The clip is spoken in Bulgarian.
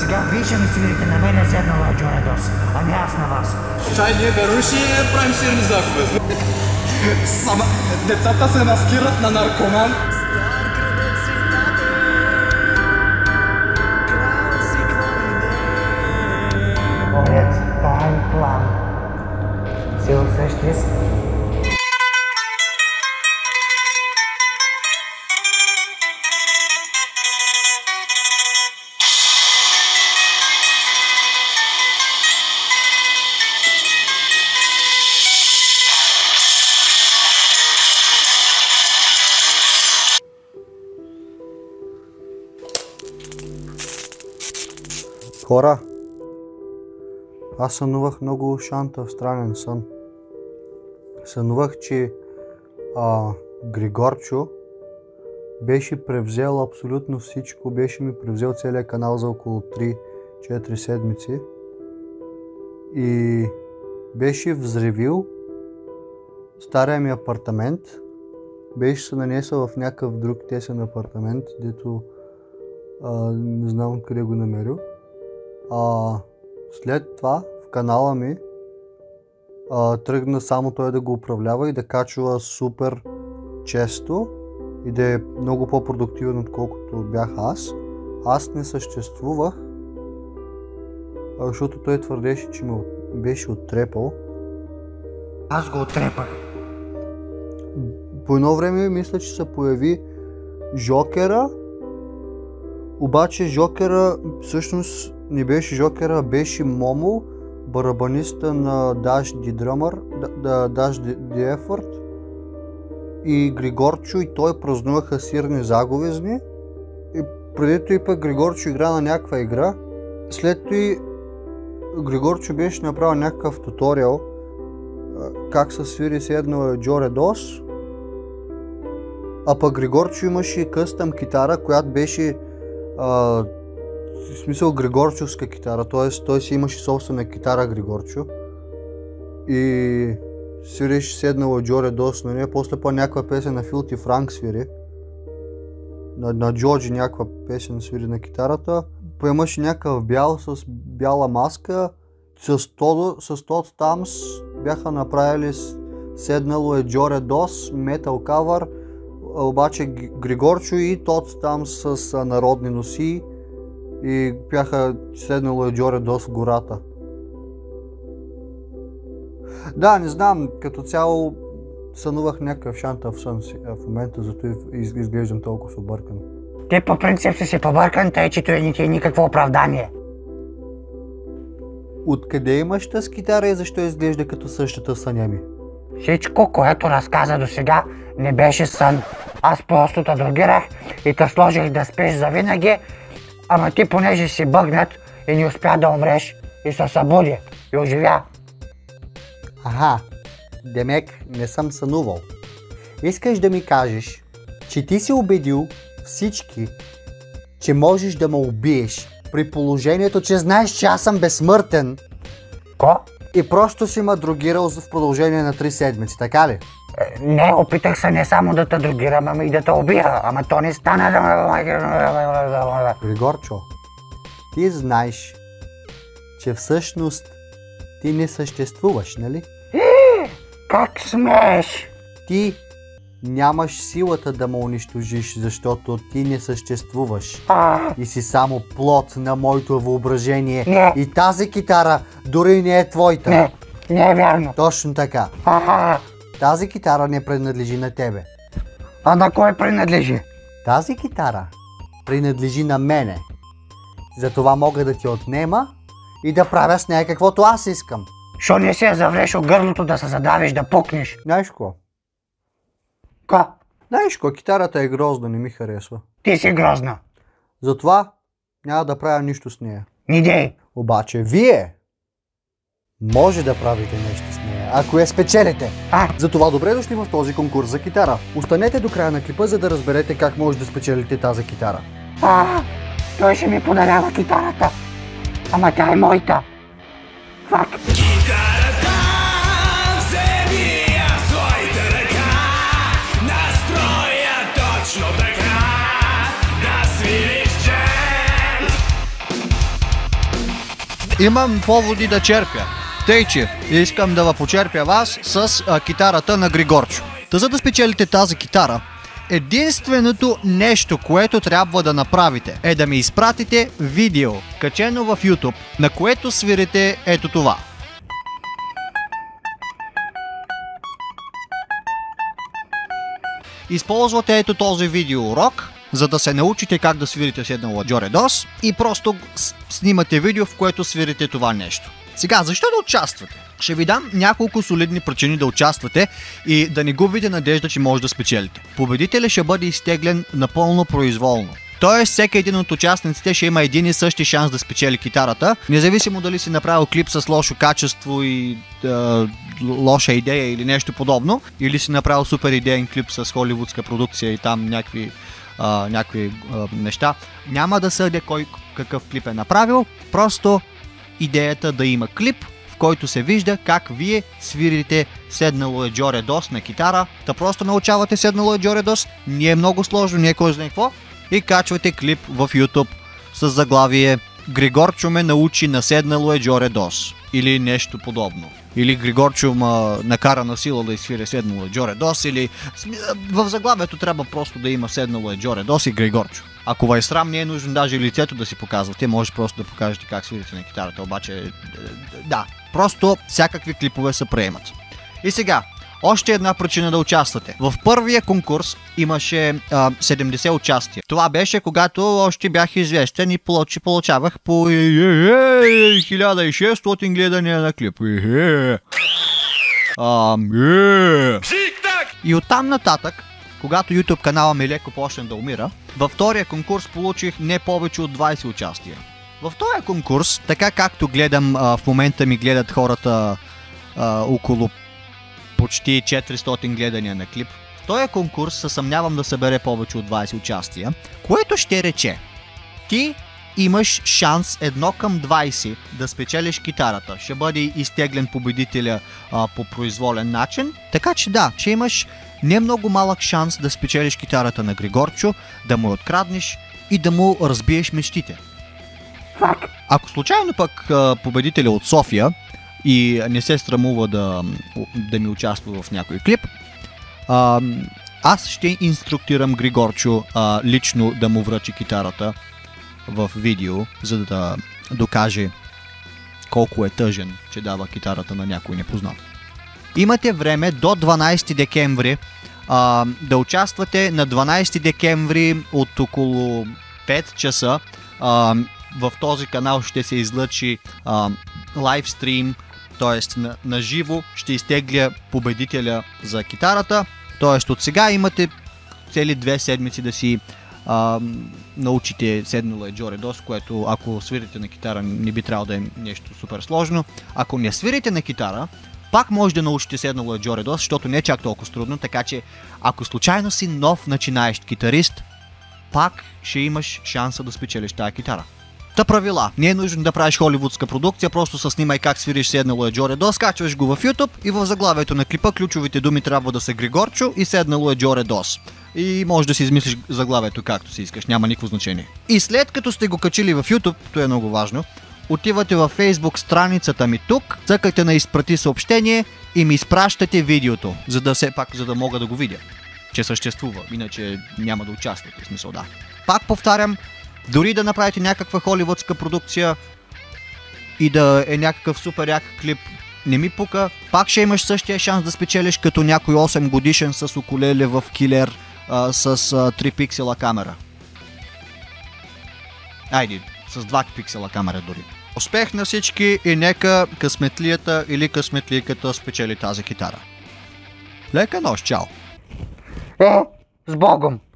Сега вие ще ми свирите, на мен е седнала Джоредос, а не аз на вас. Чай, ние веруеш ли правим сирени заповед? Децата се маскират на наркоман. Моят таен план се осъществи. Хора, аз сънувах много шантав странен сън. Сънувах, че Григорчо беше превзел абсолютно всичко, беше ми превзел целият канал за около 3-4 седмици и беше взривил стария ми апартамент, беше се нанесъл в някакъв друг тесен апартамент, дето не знам къде го намерил. След това в канала ми тръгна само той да го управлява и да качва супер често и да е много по-продуктивен отколкото бях аз. Аз не съществувах, защото той твърдеше, че ме беше оттрепал. Аз го оттрепах. По едно време мисля, че се появи Жокера, обаче Жокера всъщност не беше Жокера, беше Момо, барабаниста на Dash the Drummer, Dash the Effort, и Григорчо и той празнуваха сирни заговезни. И преди това пък Григорчо игра на някаква игра. След това Григорчо беше направил някакъв туториал как се свири седнала Джоредос. А пък Григорчо имаше къстъм китара, която беше в смисъл Григорчовска китара, т.е. той си имаше собствена китара Григорчо и свириш седнала Джоредос на нея, после по някаква песен на Филти Франк свири, на Джоджи някаква песен свири на китарата, поемаше някакъв бял с бяла маска, с Тодд Стамс бяха направили седнало е Джоредос, метал кавър, обаче Григорчо и Тодд Стамс с народни носи и бяха седнало е Джоредос в гората. Да, не знам, като цяло сънувах някакъв шантав сън в момента, зато изглеждам толкова объркан. Ти по принцип си побъркан, тъй че той не ти е никакво оправдание. Откъде имаш тази китара и защо изглежда като същата съня ми? Всичко, което разказа до сега, не беше сън. Аз просто те дрогирах и те сложих да спиш завинаги, ама ти понеже си бъгнат и не успя да умреш и се събуди и оживя. Аха, демек не съм сънувал. Искаш да ми кажеш, че ти си убедил всички, че можеш да ме убиеш при положението, че знаеш, че аз съм безсмъртен. Ко? И просто си ме дрогирал в продължение на 3 седмици, така ли? Не, опитах се не само да те дрогирам, ами и да те убия, ама то не стана. Григорчо, ти знаеш, че всъщност ти не съществуваш, нали? Как смееш? Ти нямаш силата да ме унищожиш, защото ти не съществуваш. И си само плод на моето въображение. Не. И тази китара дори не е твоята. Не е вярно. Точно така. Тази китара не принадлежи на тебе. А на кой принадлежи? Тази китара принадлежи на мене. Затова мога да ти отнема и да правя с нея каквото аз искам. Шо не си я завреш от гърлото да се задавиш, да пукнеш? Знаеш ко? Ко? Знаеш ко, китарата е грозна, не ми харесва. Ти си грозна. Затова няма да правя нищо с нея. Не дей. Обаче вие може да правите нещо с нея, ако я спечелите. Затова добре дошли в този конкурс за китара. Останете до края на клипа, за да разберете как може да спечелите тази китара. Той ще ми подарява китарата. Ама тя е моята. Фак. Китарата вземи я в своята ръка, настроя точно така, да свириш джент. Имам поводи да черпя. Тъй, че искам да почерпя вас с китарата на Григорчо. Та за да спечелите тази китара, единственото нещо, което трябва да направите, е да ми изпратите видео, качено в YouTube, на което свирите ето това. Използвате ето този видеоурок, за да се научите как да свирите седнало до ре дос и просто снимате видео, в което свирите това нещо. Сега, защо да участвате? Ще ви дам няколко солидни причини да участвате и да не губите надежда, че може да спечелите. Победителят ще бъде изтеглен напълно произволно. Тоест, всеки един от участниците ще има един и същи шанс да спечели китарата, независимо дали си направил клип с лошо качество и лоша идея или нещо подобно, или си направил супер идеен клип с холивудска продукция и там някакви неща. Няма да съдя кой какъв клип е направил, просто идеята да има клип, в който се вижда как вие свирите седнало е до ре дос на китара, да просто научавате седнало е до ре дос, не е много сложно, не е кой знае какво, и качвате клип в YouTube с заглавие "Григорчо ме научи на седнало е до ре дос" или нещо подобно. Или "Григорчо ме накара на сила да изсвиря седнало е до ре дос", или в заглавието трябва просто да има седнало е до ре дос и Григорчо. Ако ви е срам, не е нужно даже лицето да си показвате, може просто да покажете как свирите на китарата, обаче да, просто всякакви клипове се приемат. И сега, още една причина да участвате. В първия конкурс имаше 70 участия. Това беше когато още бях известен и получавах по 1600 гледания на клип. И оттам нататък, когато YouTube канала ми леко почна да умира, във втория конкурс получих не повече от 20 участия. Във втория конкурс, така както гледам, в момента ми гледат хората около почти 400 гледания на клип, в този конкурс се съмнявам да събере повече от 20 участия, което ще рече, ти имаш шанс 1:20 да спечелиш китарата. Ще бъде изтеглен победителя по произволен начин, така че да, че имаш не много малък шанс да спечелиш китарата на Григорчо, да му я откраднеш и да му разбиеш мечтите. Ако случайно пък победителя от София и не се срамува да ми участва в някой клип, аз ще инструктирам Григорчо лично да му връчи китарата в видео, за да докаже колко е тъжен, че дава китарата на някой непознат. Имате време до 12 декември да участвате. На 12 декември от около 5 часа в този канал ще се излъчи лайвстрим, т.е. на живо ще изтегля победителя за китарата. Т.е. от сега имате цели 2 седмици да си научите седнало е до ре дос, което ако свирите на китара не би трябвало да е нещо супер сложно. Ако не свирите на китара, пак може да научите седнало е до ре дос, защото не е чак толкова трудно, така че ако случайно си нов начинаещ китарист, пак ще имаш шанса да спечелиш тази китара. Та правила. Не е нужно да правиш холивудска продукция, просто се снимай как свириш седнало е до ре дос, качваш го в YouTube и в заглавието на клипа ключовите думи трябва да са Григорчо и седнало е до ре дос. И може да си измислиш заглавието както си искаш, няма никакво значение. И след като сте го качили в YouTube, то е много важно, отивате във Facebook страницата ми тук, цъкате на изпрати съобщение и ми изпращате видеото, за да мога да го видя, че съществува, иначе няма да участвате, в смисъл да. Пак повтарям, дори да направите някаква холивудска продукция и да е някакъв супер як клип, не ми пука, пак ще имаш същия шанс да спечелиш като някой 8 годишен с укулеле в килер с 3 пиксела камера. Айде, с 2 пиксела камера дори. Успех на всички и нека късметлията или късметлийката спечели тази китара. Лека нощ, чао! С Богом!